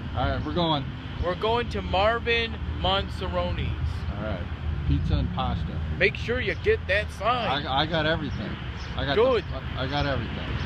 All right, we're going. We're going to Marvin Mozzeroni's. All right, pizza and pasta. Make sure you get that sign. I got everything. I got Good. I got everything.